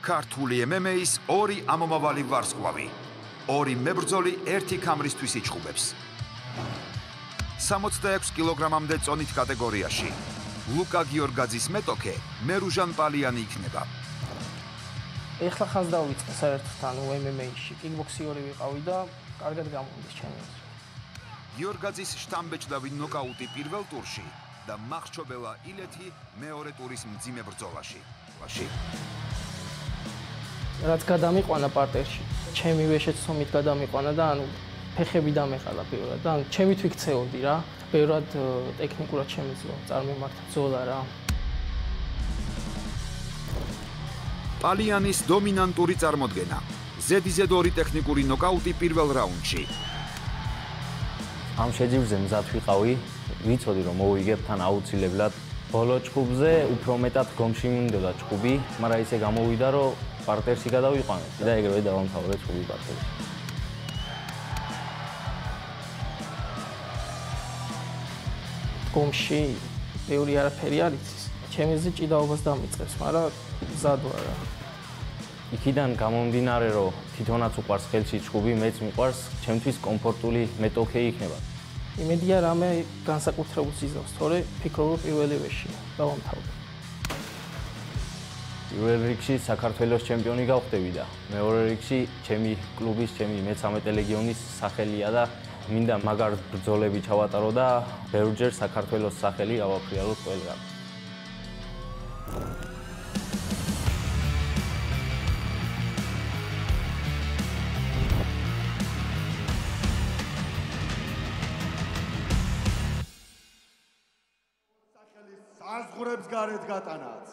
ქართული MMA-ის ორი ამომავალი ვარსკვლავი. ორი მებრძოლი ერთი ქამრისთვის იჩხუბებს. 66 კილოგრამამდე წონით კატეგორიაში. ლუკა გიორგაძის მეტოქე მერუჟან პალიანი იქნება. ეხლა ხანს დავიწყე საერთოდ ანუ MMA-ში. კიკბოქსიორი ვიყავი და კარგად გამომდის ჩემი აზრით. გიორგაძის შთამბეჭდავი ნოკაუტი პირველ ტურში და მახრჩობელა ილეთი მეორე ტურის მძიმე ბრძოლაში. რაც გადამიყვანა პარტერში, ჩემი ვეშეც სომით გადამიყვანა და ანუ ფეხები დამეყალა პირველად და ანუ ჩემით ვიქცეოდი რა. ბევრად ტექნიკურად შემეძლო წარმემართა ბრძოლა რა. პალიანის დომინანტური წარმოდგენა. ზედიზედ ორი ტექნიკური ნოკაუტი პირველ რაუნდში. ამ შეჯიბრზე მზად ვიყავი, ვიცოდი რომ მოვიგებ თან აუცილებლად. ბოლო ჭუბზე უფრო მეტად გონში მინდოდა ჭუბი, მაგრამ ისე გამოვიდა რომ პარტერში გადავიყვანეთ და ეგრევე დავამთავრე ჭუბი პარტერში. გონში ბევრი არაფერი არ იცის. ჩემზე ჭიდაობას დამიწყებს, მაგრამ მზად ვარ რა. იქიდან გამომდინარე რომ თვითონაც უყვარს ხელში ჭუბი, მეც მიყვარს, ჩემთვის კომფორტული მეტოქე იქნება. იმედია რამე განსაკუთრებულს იზავს, თორე ფიქრობ რომ პირველივეში დავამთავრე. პირველ რიგში საქართველოს ჩემპიონი გავხდები და მეორე რიგში ჩემი კლუბის, ჩემი მე-13 ლეგიონის სახელია და მინდა მაგარ ბრძოლები ჩავატარო და ბევრჯერ საქართველოს სახელი გავაფრიალო ყველგან. საზღვრებს გარეთ გატანაც.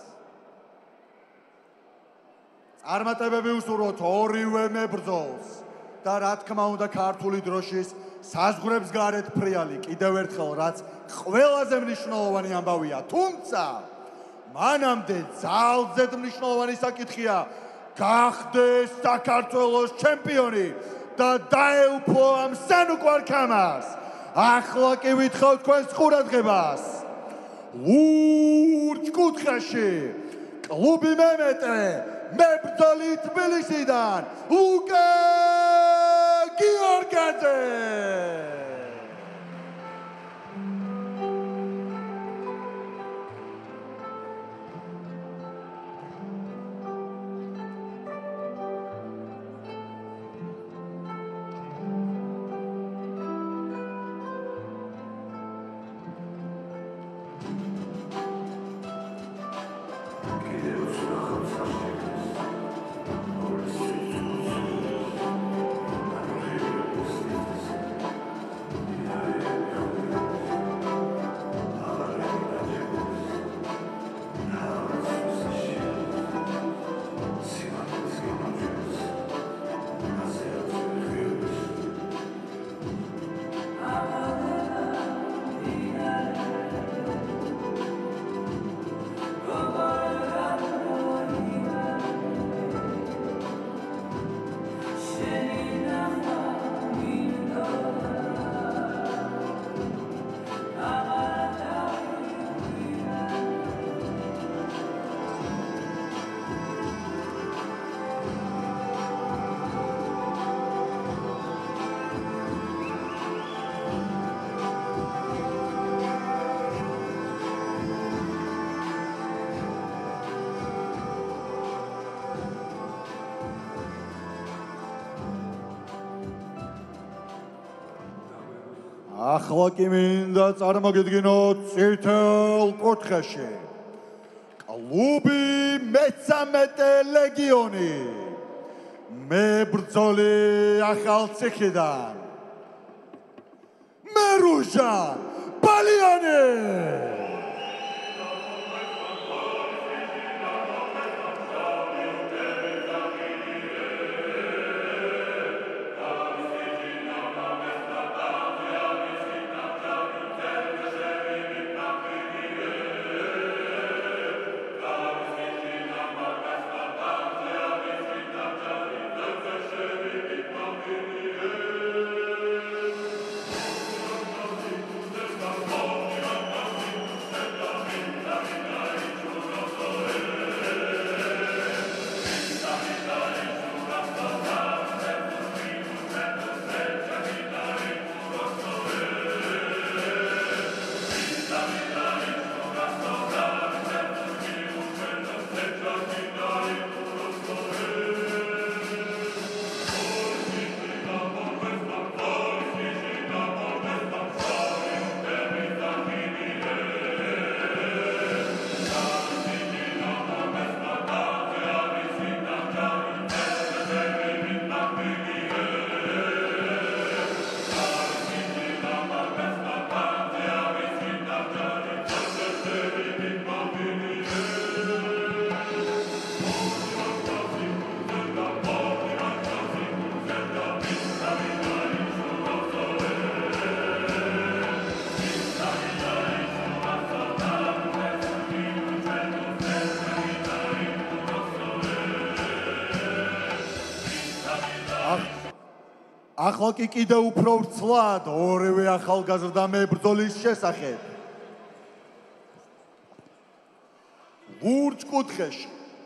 წარმატებები უსურვოთ ორივე მებრძოლს და რა თქმა უნდა ქართული დროშის საზღვრებს გარეთ ფრიალი კიდევ ერთხელ რაც ყველაზე მნიშვნელოვანი ამბავია, თუმცა მანამდე ძალზედ მნიშვნელოვანი საკითხია გახდეს საქართველოს ჩემპიონი და დაეუფლო ამ სანუკვარ ქამას. ახლა კი ვითხოვთ თქვენს ყურადღებას. ლურჯ კუთხეში კლუბი მე-13 მებრძოლი თბილისიდან ლუკა გიორგაძე. ახლა კი მინდა წარმოგიდგინოთ წითელ კუთხეში კლუბი მე-13 ლეგიონი მებრძოლი ახალციხიდან მერუჟან პალიანი. ახლა კი კიდევ უფრო ვრცლად ორივე ახალგაზრდა მებრძოლის შესახებ. ლურჯ კუთხეში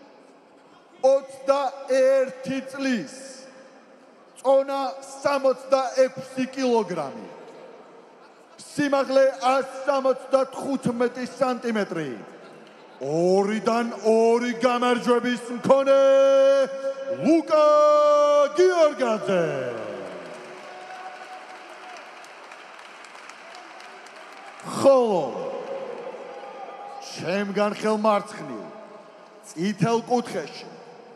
21 წლის წონა 66 კილოგრამი, სიმაღლე 175 სანტიმეტრი, 2-დან 2 გამარჯვების მქონე ლუკა გიორგაძე. ხოლო ჩემგან ხელმარცხნივ წითელ კუთხეში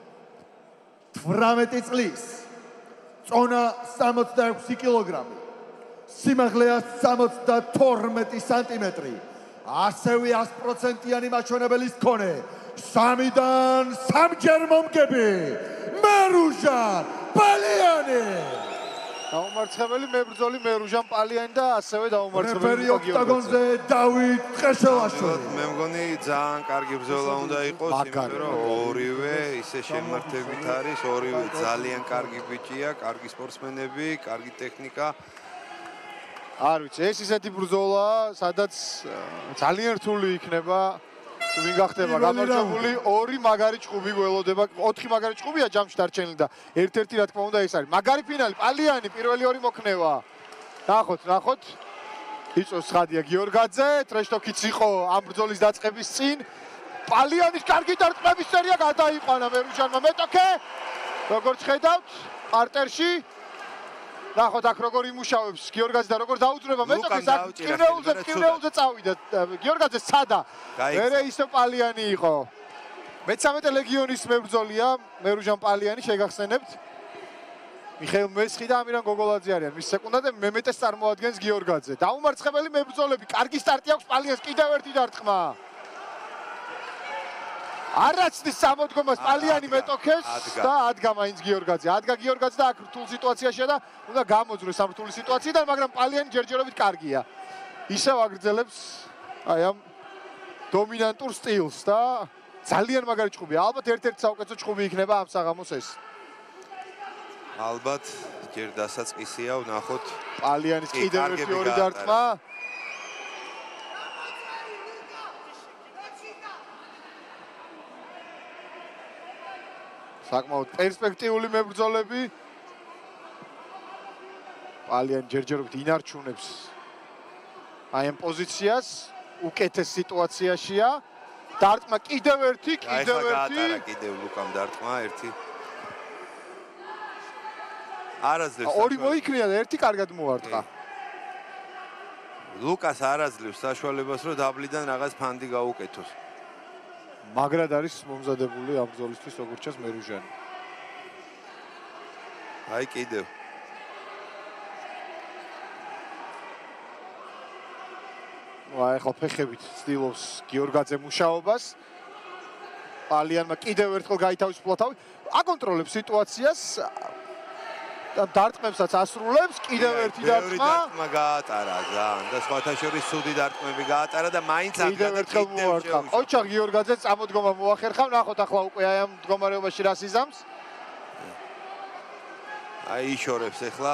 18 წლის წონა 66 კილოგრამი, სიმაღლე 172 სანტიმეტრი, ასევე 100%-იანი მაჩვენებლის მქონე 3-დან 3-ჯერ მომგები მერუჟან პალიანი. დაუმარცხებელი მებრძოლი მერუჟან პალიანი და ასევე დაუმარცხებელი რეფერი ოქტაგონზე დავით ტყეშელაშვილი. მე მგონი ძალიან კარგი ბრძოლა უნდა იყოს, იმიტომ რომ ორივე ისე შემართებით არის, ორივე ძალიან კარგი ბიჭია, კარგი სპორტსმენები, კარგი ტექნიკა. არ ვიცი, ეს ისეთი ბრძოლა, სადაც ძალიან რთული იქნება. ვინ გახდება გამარჯვებული, 2 მაგარი ჭუბი გველოდება, 4 მაგარი ჭუბია ჯამში დარჩენილი და ერთ-ერთი რა თქმა უნდა ეს არის. მაგარი ფინალი, პალიანი პირველი 2 მოქნება. ნახოთ. იწოს ხადია გიორგაძე, ტრეშტოკიც იყო ამ ბრძოლის დაწყების წინ. პალიანის კარგი დარტყმების სერია გადაიყვანა მერუჟანმა მეტოქე. როგორც ხედავთ, პარტერში ნახოთ აქ როგორ იმუშავებს გიორგაძე და როგორ დაუძრება მეტოქეს აქ კივნეულზე წავიდა გიორგაძე სადა მერე ისე პალიანი იყო მე-13 ლეგიონის მებრძოლია მერუჟან პალიანი შეგახსენებთ მიხეილ მესხი და ამირან გოგოლაძე არიან მის სეკუნდაზე მე-10-ს წარმოადგენს გიორგაძე დაუმარცხებელი მებრძოლები კარგი სტარტი აქვს პალიანს კიდევ ერთი დარტყმა არაცდის სამოდგომას პალიანი მეტოქეს და ადგა მაინც გიორგაძე. ადგა გიორგაძე და აქ რთულ სიტუაციაშია და უნდა გამოძროს ამ რთული სიტუაციიდან, მაგრამ პალიანი ჯერჯერობით კარგია. ისევ აგრძელებს აი ამ დომინანტურ სტილს და ძალიან მაგარი ჭუბია. ალბათ ერთ-ერთი საუკეთესო ჭუბი იქნება ამ საღამოს ეს. ალბათ ჯერ დასაწყისია, ვნახოთ. პალიანის კიდევ ერთი 2 დარტყმა. საკმაოდ პერსპექტიული მებრძოლები პალიანი ჯერჯერობით ინარჩუნებს აი ამ პოზიციას უკეთეს სიტუაციაშია დარტყმა კიდევ ერთი გაატარა კიდევ ლუკამ დარტყმა ერთი არაძლევს 2 მოიქნია და ერთი კარგად მოარტყა ლუკას არაძლევს საშუალებას რომ დაბლიდან რაღაც ფანდი გაუკეთოს მაგრად არის მომზადებული ამ ბრძოლისთვის როგორც ჩანს მერუჟანი. აი კიდევ. აი ხო ფეხებით ცდილობს გიორგაძე მუშაობას. პალიანმა კიდევ ერთხელ გაითავისუფლა თავი. აკონტროლებს სიტუაციას. დარტყმებსაც ასრულებს, კიდევ ერთი დარტყმა. დარტყმა გაატარა ძალიან და სხვათა შორის ცუდი დარტყმები გაატარა და მაინც კიდევ ერთხელ მოარტყა. ყოჩა გიორგაძე წამოდგომა მოახერხა, ნახოთ ახლა უკვე აი ამ მდგომარეობაში რას იზამს. აი იშორებს ახლა.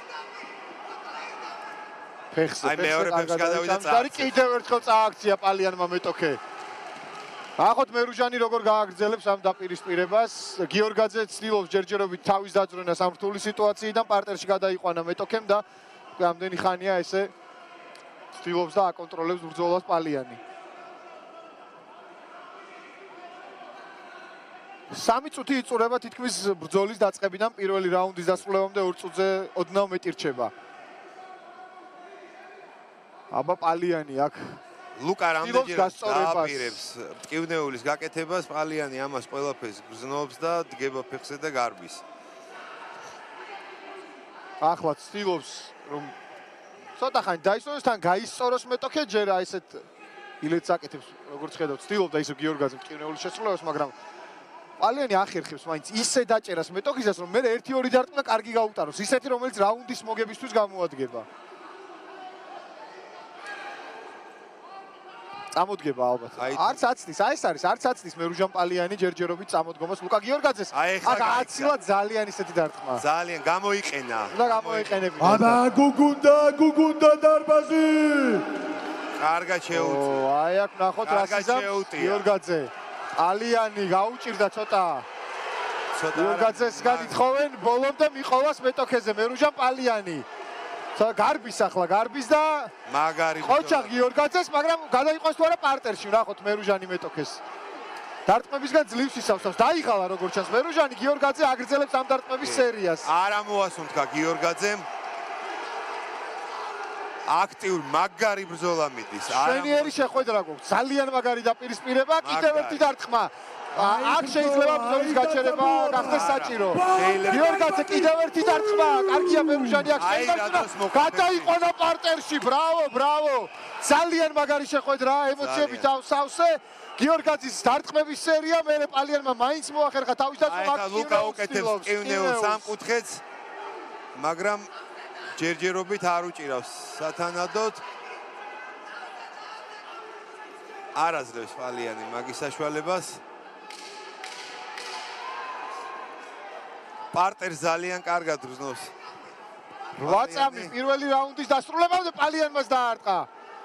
ფეხზე აი მეორე ფეხს გადავიდა წააქცია. კიდევ ერთხელ წააქცია პალიანმა მეტოქე. ნახოთ მერუჟანი როგორ გააგრძელებს ამ დაპირისპირებას. გიორგაძე ცდილობს ჯერჯერობით თავის დაძრენას ამ რთული სიტუაციიდან პარტერში გადაიყვანა მეტოქემ და ამდენი ხანია ესე ცდილობს და აკონტროლებს ბრძოლას პალიანი. 3 წუთი იწურება თითქმის ბრძოლის დაწყებიდან პირველი რაუნდის დასრულებამდე 2 წუთზე ოდნავ მეტი რჩება. აბა პალიანი აქ ლუკა რამდენჯერ დააპირებს ტკივნეულის გაკეთებას, პალიანი ამას ყველაფერს გრძნობს და დგება ფეხზე და გარბის. ახლა ცდილობს რომ ცოტა ხანი დაისწოროს თან გაისწოროს მეტოქე ჯერ აი ესეთ ილეთს აკეთებს როგორც ხედავთ ცდილობდა ისე გიორგაძემ ტკივნეულის შესრულებას, მაგრამ პალიანი ახერხებს მაინც ისე დაჭერას მეტოქისას რომ მე 1-2 დარტყმა კარგი გაუტაროს, ისეთი რომელიც რაუნდის მოგებისთვის გამოადგება. წამოდგება ალბათ. არც აცდის, აი ეს არის, არც აცდის მერუჟან პალიანი ჯერჯერობით წამოდგომას ლუკა გიორგაძეს. აქ აცილა ძალიან ისეთი დარტყმა. ძალიან გამოიყენა. უნდა გამოიყენებინა. აბა გუგუნდა დარბაზი. კარგად შეუწია. აი აქ ნახოთ რა სიზამს გიორგაძე. პალიანი გაუჭირდა ცოტა. გიორგაძესგან ითხოვენ ბოლომდე მიყოლას მეტოქეზე მერუჟან პალიანი. გარბის ახლა გარბის და მაგარი ყოჩა გიორგაძეს, მაგრამ გადაიყვანს თუ არა პარტერში, ნახოთ მერუჟანი მეტოქეს. დარტყმებისგან ძლივს ისავსავს. დაიღალა როგორც ჩანს მერუჟანი, გიორგაძე აგრძელებს ამ დარტყმების სერიას. არა მოასუნთქა გიორგაძემ. აქტიურ მაგარი ბრძოლა მიდის. შვენიერი შეხვედრა გვაქვს. ძალიან მაგარი დაპირისპირება, კიდევ ერთი დარტყმა. აქ შეიძლება ბრძოლის გაჩერება გახდეს საჭირო. გიორგაძე კიდევ ერთი დარტყმა. კარგია მერუჟანი აქ შეიძლება გადაიყვანა პარტერში. ბრავო. ძალიან მაგარი შეხვედრა, ემოციები თავსავსე. გიორგაძის დარტყმების სერია, მერე პალიანმა მაინც მოახერხა თავის დაწვა. აი ლუკა უკეთებს კივნეულს სამკუთხედს, მაგრამ ჯერჯერობით არ უჭირავს სათანადოდ. არ აძლევს პალიანი მაგის საშუალებას. პარტერს ძალიან კარგად გრძნობს. 8 წამი პირველი რაუნდის დასრულებამდე პალიანმაც დაარტყა.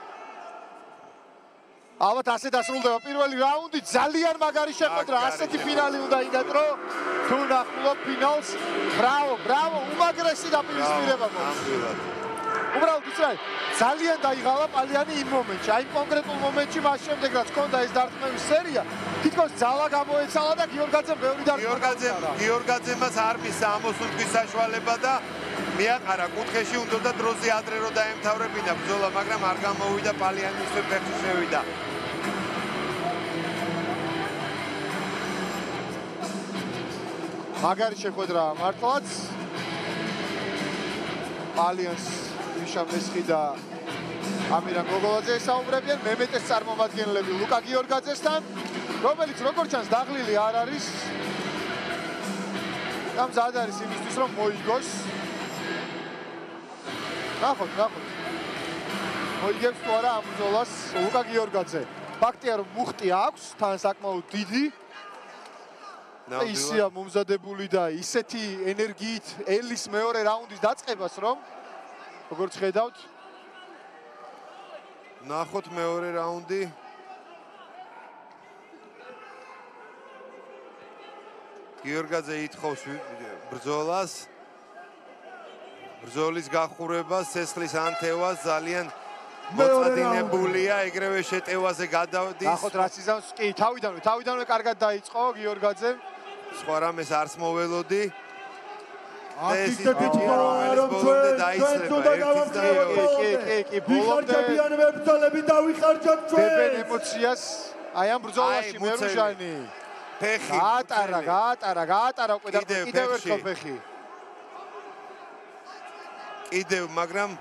ალბათ ასე დასრულდება პირველი რაუნდი, ძალიან მაგარი შეხვედრა, ასეთი ფინალი უნდა ინგატრო. თუ ნახულობ ფინალს, ბრავო, უმაგრესი დაპირისპირება გვაქვს. უბრალოდ იცი, ძალიან დაიღალა პალიანი იმ მომენტში, აი კონკრეტულ მომენტში, მას შემდეგ რაც ჰქონდა ეს დარტყმების სერია, თითქოს ძალა გამოეცალა და გიორგაძემ ბევრი დარტყმა. გიორგაძემაც არ მისცა ამოსუნთქვის საშუალება და მიაყარა კუთხეში, უნდა დროზე ადრე რომ დაემთავრებინა ბრძოლა, მაგრამ არ გამოვიდა პალიანი ისე ფეხში შევიდა. მაგარი შეხვედრა მართლაც. პალიანს ნიშა მესხი და ამირან გოგოლაძე ესაუბრებიან მემეტეს წარმომადგენლები ლუკა გიორგაძესთან, რომელიც როგორც ჩანს დაღლილი არ არის. და მზად არის იმისთვის რომ მოიგოს. ნახოთ. მოიგებს თუ არა ამ ბრძოლას ლუკა გიორგაძე. ფაქტია რომ მუხტი აქვს, თან საკმაოდ დიდი. ისია მომზადებული და ისეთი ენერგიით ელის მეორე რაუნდის დაწყებას რომ როგორც ხედავთ ნახოთ მეორე რაუნდი გიორგაძე ითხოვს ბრძოლას ბრძოლის გახურებას ცეცხლის ანთევას ძალიან მოწადინებულია ეგრევე შეტევაზე გადავდის ნახოთ რა სიზამს კი თავიდანვე კარგად დაიწყო გიორგაძემ სხვა რამეს არც მოველოდი აქ ბოლომდე დავიხარჯოთ ჩვენ ემოციას აი ამ ბრძოლაში მერუჟანი ფეხი გაატარა უკვე და კიდევ ერთხელ ფეხი კიდევ მაგრამ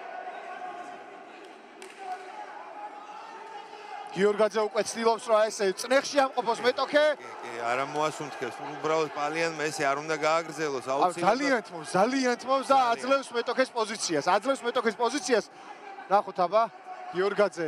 გიორგაძე უკვე ცდილობს რომ ესე წნეხში ამყოფოს მეტოქე არა მოასუნთქებს უბრალოდ პალიანმა ესე არ უნდა გააგრძელოს აუცილებლად ძალიან თმობს და აძლევს მეტოქეს პოზიციას ნახოთ აბა გიორგაძე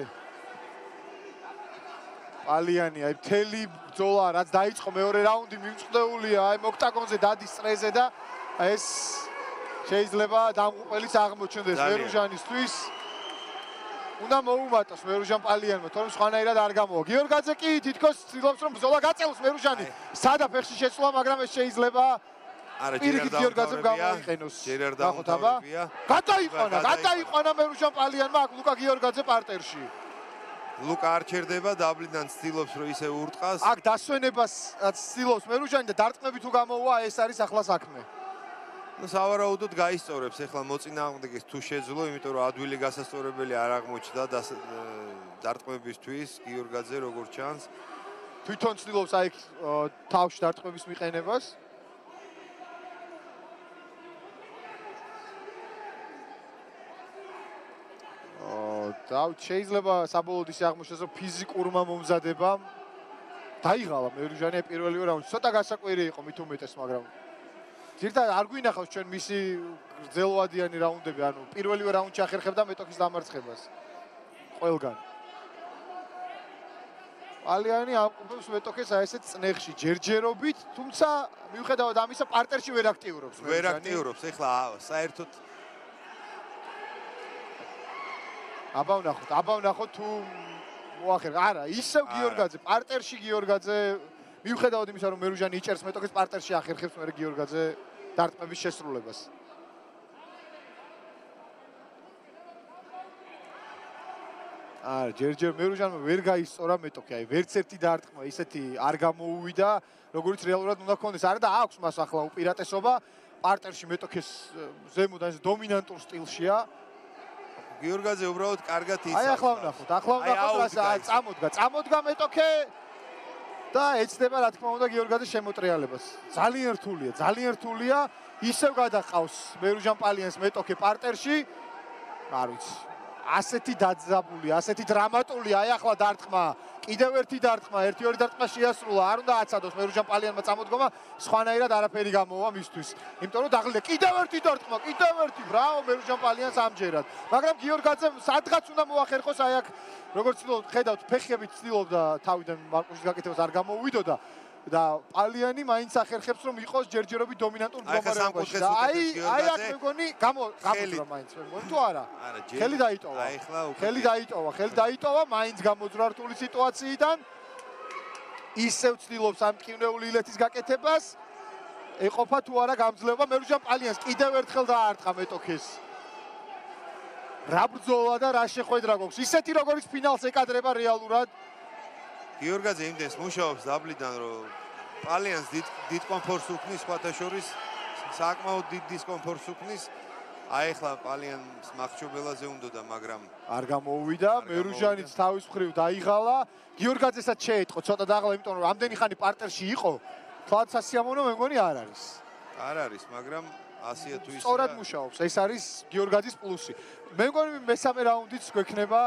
პალიანი აი მთელი ბრძოლა რაც დაიწყო მეორე რაუნდი მიმწყდეულია აი ოქტაგონზე დადის წრეზე და ეს შეიძლება დამღუპველიც აღმოჩნდეს მერუჟანისთვის უნდა მოუმატოს მერუჟან პალიანმა, თორემ სხვანაირად არ გამოვა. გიორგაძე კი თითქოს ცდილობს რომ ბრძოლა გაწევოს მერუჟანი. სადა ფეხში შეცვლა, მაგრამ ეს შეიძლება პირიქით გიორგაძემ გამოიყენოს. ნახოთ აბა. გადაიყვანა მერუჟან პალიანმა აქ ლუკა გიორგაძე პარტერში. ლუკა არ ჩერდება, დაბლიდან ცდილობს რომ ისე ურტყას. აქ დასვენებას ცდილობს მერუჟანი და დარტყმები თუ გამოვა, ეს არის ახლა საქმე. სავარაუდოდ გაისწორებს ახლა მოწინააღმდეგეს თუ შეძლო, იმიტომ რომ ადვილი გასასწორებელი არ აღმოჩნდა დარტყმებისთვის გიორგაძე როგორც ჩანს. თვითონ ცდილობს აი თავში დარტყმების მიყენებას. და შეიძლება საბოლოოდ ისე აღმოჩნდეს რომ ფიზიკურმა მომზადებამ დაიღალა მერუჟანი პირველივე რაუნდში. ცოტა გასაკვირი იყო მით უმეტეს, მაგრამ ზირდა არ გვინახავს ჩვენ მისი გრძელვადიანი რაუნდები, ანუ პირველივე რაუნდში ახერხებდა მეტოქის დამარცხებას. ყველგან. პალიანი ამყოფებს მეტოქეს აი ესეთ წნეხში ჯერჯერობით, თუმცა მიუხედავად ამისა პარტერში ვერ აქტიურობს. ვერ აქტიურობს. ეხლა საერთოდ აბა ვნახოთ თუ მოახერხა. არა, ისევ გიორგაძე, პარტერში გიორგაძე, მიუხედავად იმისა, რომ მერუჟანი იჭერს მეტოქეს პარტერში ახერხებს მე გიორგაძე დარტყმების შესრულებას. არა, ჯერჯერ მერუჟანმა ვერ გაისწორა მეტოქი, აი ვერც ერთი დარტყმა ისეთი არ გამოუვიდა, როგორც რეალურად უნდა ქონდეს. არა და აქვს მას ახლა უპირატესობა პარტერში მეტოქეს ზემოდან ეს დომინანტურ სტილშია. გიორგაძე უბრალოდ კარგად იცავს. აი ახლა ვნახოთ, აი წამოდგა მეტოქე და ეცდება რა თქმა უნდა გიორგაძეს შემოტრიალებას. ძალიან რთულია, ისევ გადაყავს მერუჟან პალიანს მეტოქე პარტერში. არ ვიცი. ასეთი დაძაბული, ასეთი დრამატული, აი ახლა დარტყმა, კიდევ ერთი დარტყმა, ერთი-ორი დარტყმა შეასრულა, არ უნდა აცადოს მერუჟან პალიანმა წამოდგომა, სხვანაირად არაფერი გამოვა მისთვის. იმიტომ რომ დაღლიდა, კიდევ ერთი დარტყმა, ბრავო მერუჟან პალიანს ამჯერად. მაგრამ გიორგაძემ სადღაც უნდა მოახერხოს, აი აქ როგორც ხედავთ, ფეხებით ცდილობდა თავიდან მარკუშის გაკეთებას არ გამოუვიდოდა და პალიანი მაინც ახერხებს რომ იყოს ჯერჯერობით დომინანტურ მდგომარეობაში. და აი აქ მეგონი გამოძრა მაინც მეგონი თუ არა? ხელი დაიტოვა, მაინც გამოძრა რთული სიტუაციიდან. ისევ ცდილობს ამ მტკივნეული ილეთის გაკეთებას. ეყოფა თუ არა გამძლეობა მერუჟან პალიანს კიდევ ერთხელ დაარტყა მეტოქეს. რა ბრძოლა და რა შეხვედრა გვაქვს. ისეთი როგორც ფინალს ეკადრება რეალურად. გიორგაძე იმდენს მუშაობს დაბლიდან, რომ პალიანს დიდ კომფორტს უქმნის, სხვათა შორის საკმაოდ დიდ დისკომფორტს უქმნის. აი ახლა პალიანს მახრჩობელაზე უნდოდა, მაგრამ არ გამოუვიდა. მერუჟანიც თავის მხრივ დაიღალა. გიორგაძესაც შეეტყო ცოტა დაღლა, იმიტომ რომ ამდენი ხანი პარტერში იყო. თვალს სასიამოვნო მეგონი არ არის. არ არის, მაგრამ ასია თუ ისე. სწორად მუშაობს. ეს არის გიორგაძის პლუსი. მე მგონი მესამე რაუნდიც გვექნება.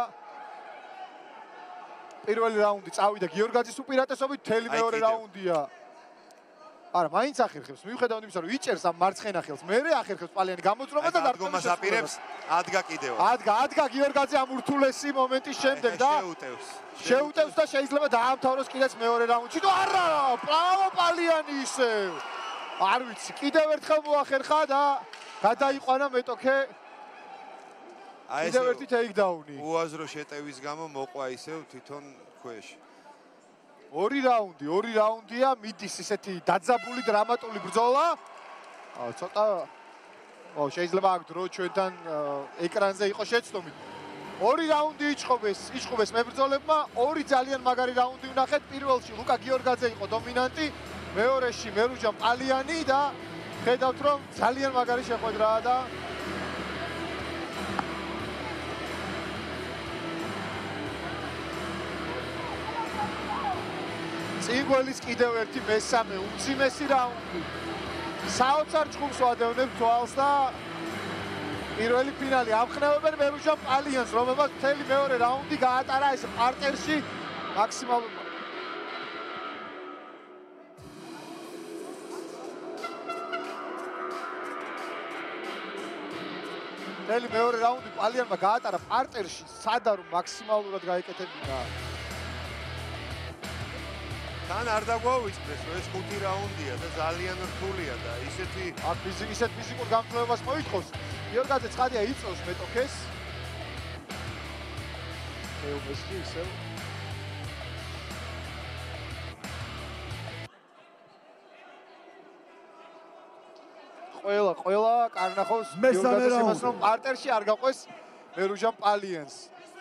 პირველი რაუნდი წავიდა გიორგაძის უპირატესობით, თელი მეორე რაუნდია. არა, მაინც ახერხებს. მიუხედავად იმისა, რომ იჭერს ამ მარცხენა ხელს, მერე ახერხებს პალიანი გამოძრომა და დადგომას აპირებს, ადგა კიდევ. ადგა გიორგაძე ამ ურთულესი მომენტის შემდეგ და შეუტევს და შეიძლება დაამთავროს კიდეც მეორე რაუნდში. თუ არა, ბრავო პალიანი ისევ. არ ვიცი, კიდევ ერთხელ მოახერხა და გადაიყვანა მეტოქე. კიდევ ერთი ტეიქდაუნი. უაზრო შეტევის გამო მოყვა ისევ თვითონ ქვეშ. ორი რაუნდია, მიდის ისეთი დაძაბული დრამატული ბრძოლა. ცოტა შეიძლება აქ დრო ჩვენთან ეკრანზე იყო შეცდომი. ორი რაუნდი იჭყობეს მებრძოლებმა, ორი ძალიან მაგარი რაუნდი ვნახეთ. პირველში ლუკა გიორგაძე იყო დომინანტი, მეორეში მერუჟან პალიანი და ხედავთ რომ ძალიან მაგარი შეხვედრაა და წიგველის კიდევ ერთი მესამე უმძიმესი რაუნდი. საოცარ ჭხუბს ვადევნებ თვალს და პირველი ფინალი ამხნევებენ მერუჟან პალიანს, რომელმაც მთელი მეორე რაუნდი გაატარა ეს პარტერში მაქსიმალურად. მთელი მეორე რაუნდი პალიანმა გაატარა პარტერში, სადა რომ მაქსიმალურად გაეკეთებინა. თან არ დაგვაუწყდეს, ეს 5 რაუნდია და ძალიან რთულია და ისეთი ისეთ ფიზიკურ გამძლეობას მოითხოვს. გიორგაძე ცხადია იწევს მეტოქეს. ეუბესკი ისევ. ყველა კარნახობს გიორგაძეს იმას რომ პარტერში არ გაყვეს მერუჟან პალიანს.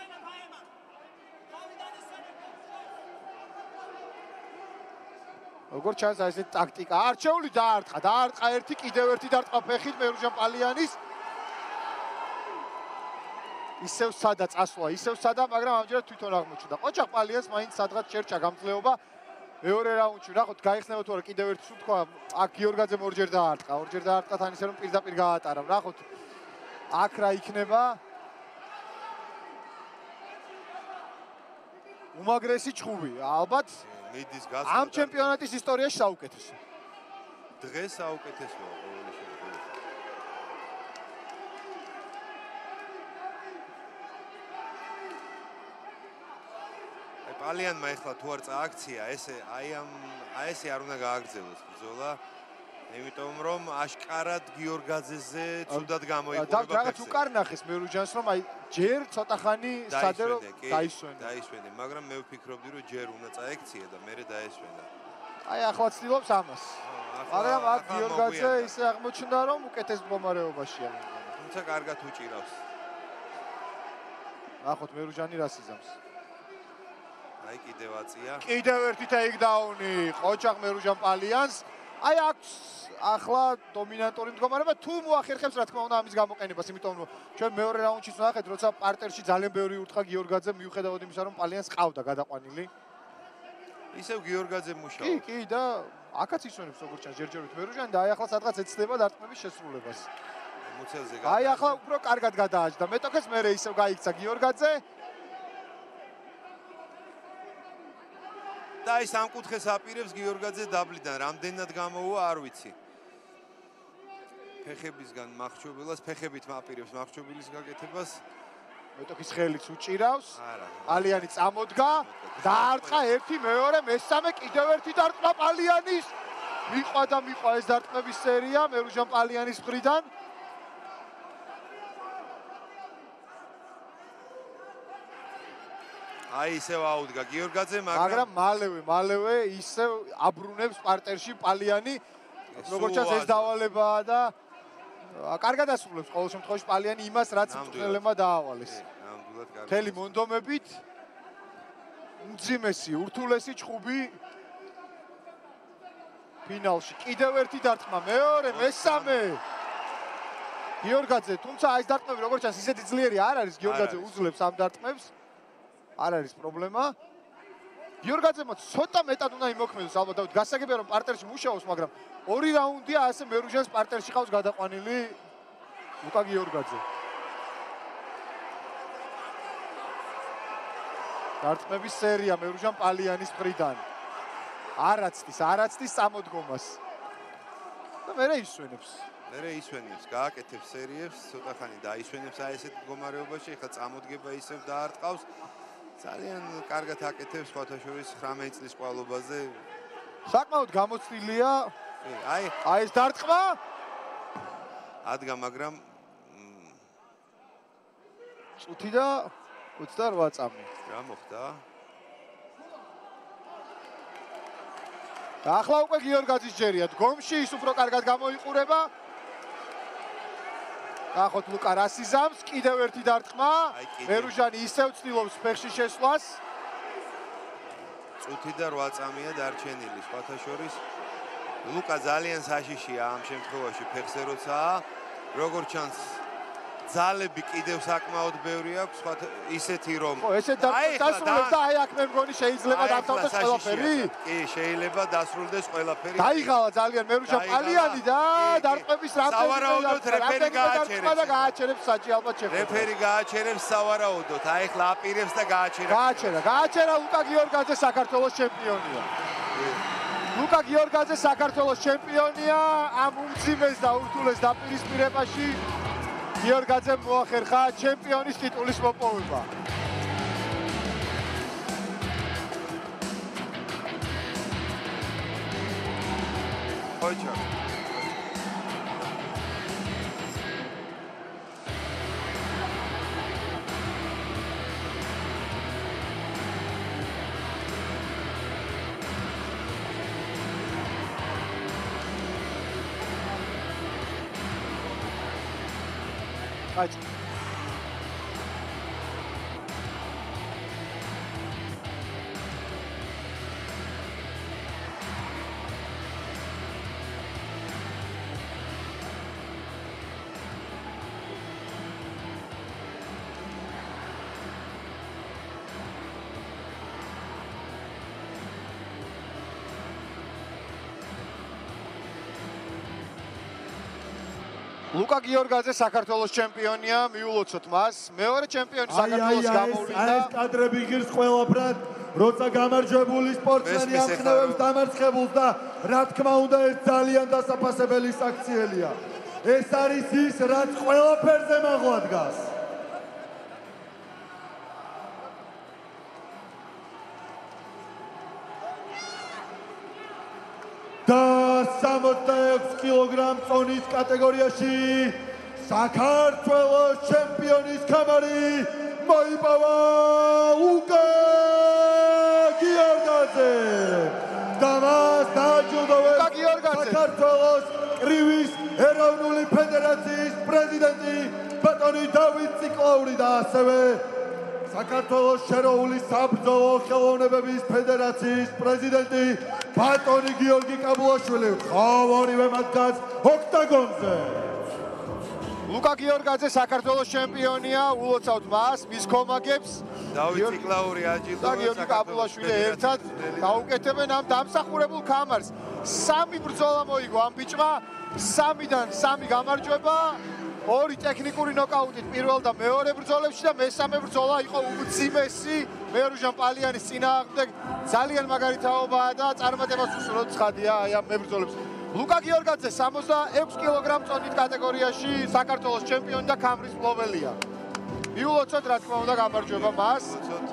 როგორ ჩანს აი ეს ტაქტიკა. არჩეული დაარტყა ერთი, კიდევ ერთი დარტყა ფეხით მერუჟან პალიანის. ისევ სადა წასვლა, მაგრამ ამჯერად თვითონ აღმოჩნდა. ყოჩახ პალიანს მაინც სადღაც შერჩა გამძლეობა. მეორე რაუნდში ნახოთ, გაიხსნება თუ არა კიდევ ერთი თუ თქვა, აქ გიორგაძემ ორჯერ დაარტყა, თან ისე რომ პირდაპირ გაატარა. ნახოთ, აქ რა იქნება. უმაგრესი ჭხუბი, ალბათ მიდის გასვლა. ამ ჩემპიონატის ისტორიაში საუკეთესო. დღეს საუკეთესოა ყოველი შემთხვევაში. პალიანმა ეხლა თუ არ წააქცია, ესე არ უნდა გააგრძელოს ბრძოლა. იმიტომ რომ აშკარად გიორგაძეზე ცუდად გამოიყურება ფეხზე. და რაღაც უკარნახეს მერუჯანს რომ აი ჯერ ცოტა ხანი სადერო დაისვენა, მაგრამ მე ვფიქრობდი რომ ჯერ უნდა წაექცია და მერე დაესვენა. აი ახლა ცდილობს ამას. მაგრამ აქ გიორგაძე ისე აღმოჩნდა რომ უკეთეს მდგომარეობაშია. თუმცა კარგად უჭირავს. ნახოთ მერუჯანი რას იზამს. აი კიდევ აწია. კიდევ ერთი ტეიქდაუნი ყოჩაღ მერუჯან პალიანს. აი აქვს ახლა დომინანტური მდგომარეობა თუ მოახერხებს რა თქმა უნდა ამის გამოყენებას, იმიტომ რომ ჩვენ მეორე რაუნდში ვნახეთ, როცა პარტერში ძალიან ბევრი ურთხა გიორგაძე მიუხედავად იმისა, რომ პალიანს ყავდა გადაყვანილი. ისევ გიორგაძე მუშაობს. კი და აქაც ისვენებს როგორც ჩანს ჯერჯერობით მერუჯანი და აი ახლა სადღაც ეცდება დარტყმების შესრულებას. მუცელზე აი ახლა უფრო კარგად გადააჭდა მეტოქეს, მერე ისევ გაიქცა გიორგაძე. და ის ამ კუთხეს აპირებს გიორგაძე დაბლიდან, რამდენად გამოუვა არ ვიცი. ფეხებისგან მახრჩობილას, ფეხებით მაპირებს მახრჩობილის გაკეთებას. მეტოქის ხელიც უჭირავს. არა. პალიანი წამოდგა, დაარტყა ერთი, მეორე, მესამე, კიდევ ერთი დარტყმა პალიანის. მიყვა ეს დარტყმების სერია მერუჯან პალიანის მხრიდან. აი ისევ აუდგა გიორგაძე, მაგრამ მალევე ისევ აბრუნებს პარტერში პალიანი. როგორც ჩანს ეს დავალებაა და კარგად ასრულებს ყოველ შემთხვევაში პალიანი იმას, რაც მწვრთნელებმა დაავალეს. ნამდვილად კარგი. მთელი მონდომებით უმძიმესი, ურთულესი ჭხუბი ფინალში. კიდევ ერთი დარტყმა, მეორე, მესამე. გიორგაძე, თუმცა აი ეს დარტყმები როგორც ჩანს ისეთი ძლიერი არ არის, გიორგაძე უძლებს ამ დარტყმებს. არ არის პრობლემა. გიორგაძემ ცოტა მეტად უნდა იმოქმედოს ალბათ, გასაგებია რომ პარტერში მუშაობს, მაგრამ ორი რაუნდია ასე მერუჯანს პარტერში ყავს გადაყვანილი ლუკა გიორგაძე. დარტყმების სერია მერუჯან პალიანის მხრიდან. არაცდის წამოდგომას. და მერე ისვენებს. გააკეთებს სერიებს, ცოტა ხანი დაისვენებს აი ესეთ მდგომარეობაში, ახლა წამოდგება ისევ დაარტყავს. ძალიან კარგად აკეთებს სხვათაშორის 19 წლის ყვალობაზე. საკმაოდ გამოცდილია. აი ეს დარტყმა ადგა, მაგრამ წუთი და 28 წამი. რა მოხდა? და ახლა უკვე გიორგაძის ჯერია დგომში, ის უფრო კარგად გამოიყურება. ნახოთ ლუკა რას იზამს, კიდევ ერთი დარტყმა. მერუჯანი ისევ ცდილობს ფეხში შესვლას. წუთი და 8 წამია დარჩენილი სხვათაშორის. ლუკა ძალიან საშიშია ამ შემთხვევაში ფეხზე როცაა. როგორც ჩანს ძალები კიდევ საკმაოდ ბევრი აქვს, ისეთი რომ ესე დასრულებს და აი აქ მე მგონი შეიძლება დავთავდეს ყველაფერი. კი, შეიძლება დასრულდეს ყველაფერი. დაიღალა ძალიან მერუჯან პალიანი და დარტყმების სავარაუდოდ რეფერი გააჩერებს საჭი ალბათ შეხვდება. რეფერი გააჩერებს სავარაუდოდ, აი ახლა აპირებს და გააჩერებს. გააჩერა ლუკა გიორგაძე საქართველოს ჩემპიონია. ლუკა გიორგაძე საქართველოს ჩემპიონია ამ უმძიმეს და ურთულეს დაპირისპირებაში. გიორგაძემ მოახერხა ჩემპიონის ტიტულის მოპოვება. ოჩა. Hadi. ლუკა გიორგაძე საქართველოს ჩემპიონია, მიულოცოთ მას. მეორე ჩემპიონი საქართველოს გამოვლინდა. აი ეს კადრები ღირს ყველაფრად, როცა გამარჯვებული სპორტსმენი ამხნევებს დამარცხებულს და რა თქმა უნდა ეს ძალიან დასაფასებელი საქციელია. ეს არის ის, რაც ყველაფერზე მაღლა დგას. 66 კილოგრამ წონის კატეგორიაში საქართველოს ჩემპიონის ქამარი მოიპოვა ლუკა გიორგაძე. და მას დააჯილდოვეს საქართველოს კრივის ეროვნული ფედერაციის პრეზიდენტი ბატონი დავით ციკლაური და ასევე საქართველოს შერეული საბრძოლო ხელოვნებების ფედერაციის პრეზიდენტი ბატონი გიორგი კაბულაშვილი. ორივე მათგანს ოქტაგონზე. ლუკა გიორგაძე საქართველოს ჩემპიონია, ულოცავთ მას, მის კომაგებს. დავით ციკლაური აჯილდოვებს და გიორგი კაბულაშვილი ერთად გაუკეთებენ ამ დამსახურებულ ქამარს. 3 ბრძოლა მოიგო ამ ბიჭმა, 3-დან 3 გამარჯვება. 2 ტექნიკური ნოკაუტით პირველ და მეორე ბრძოლებში და მესამე ბრძოლა იყო უმძიმესი მერუჟან პალიანის წინააღმდეგ. ძალიან მაგარი თაობაა და წარმატებას უსურვოთ ცხადია აი ამ მებრძოლებს. ლუკა გიორგაძე 66 კილოგრამ წონით კატეგორიაში საქართველოს ჩემპიონი და ქამრის მფლობელია. მიულოცოთ რა თქმა უნდა გამარჯვება მას.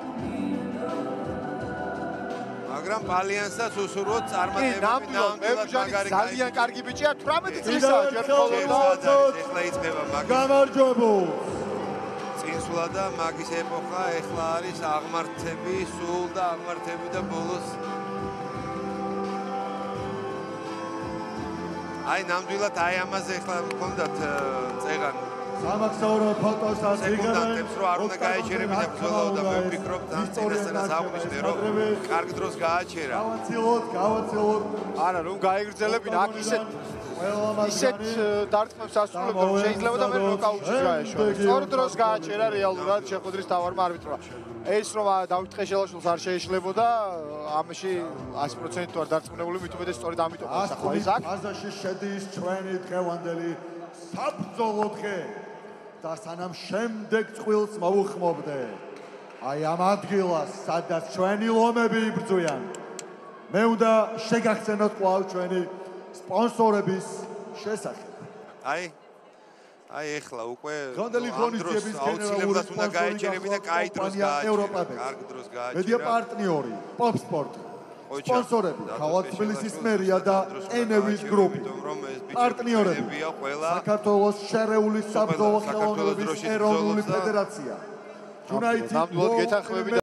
მაგრამ პალიანსაც უსურვოთ წარმატებები ნამდვილად მაგარი ძალიან კარგი ბიჭია 18 წლისაა ჯერ მხოლოდ ეხლა იწყება მაგის გამარჯვებულ წინსვლა და მაგის ეპოქა ეხლა არის აღმართები სულ და აღმართები და ბოლოს აი ნამდვილად აი ამაზე ეხლა მქონდათ წეგან სამახსოვრო ფოტოსაც იღებენ. რომ არ უნდა გაეჩერებინა ბრძოლა და მე ვფიქრობ თან წინასწარ აღვნიშნე რომ კარგი დროს გააჩერა. გავაცილოთ. არა რომ გაიგრძელებინა აქ ისეთ დარტყმებს ასრულებდა რომ შეიძლება და მე ნოკაუტში გაეშვა. სწორ დროს გააჩერა რეალურად შეხვედრის თავარმა არბიტრმა. ეს რომ დავით ტყეშელაშვილს არ შეეშლებოდა ამაში 100% თუ არ დარწმუნებული მით უმეტეს სწორედ ამიტომ ახლა ის აქ აზაში შედის ჩვენი დღევანდელი საბრძოლო დღე და სანამ შემდეგ წყვილს მოუხმობდე აი ამ ადგილას სადაც ჩვენი ლომები იბრძვიან მე უნდა შეგახსენოთ კვლავ ჩვენი სპონსორების შესახებ აი ეხლა უკვე გონდელი ღონისძიების გენერალური უნდა გაეჩერებინა კაი დროს გააჩერა კარგი დროს გააჩერა მედია პარტნიორი პოპსპორტ სპონსორები ხალხ თბილისის მერია და ენევის გრუპი პარტნიორები საქართველოს შერეული საბრძოლო ხელოვნების ეროვნული ფედერაცია United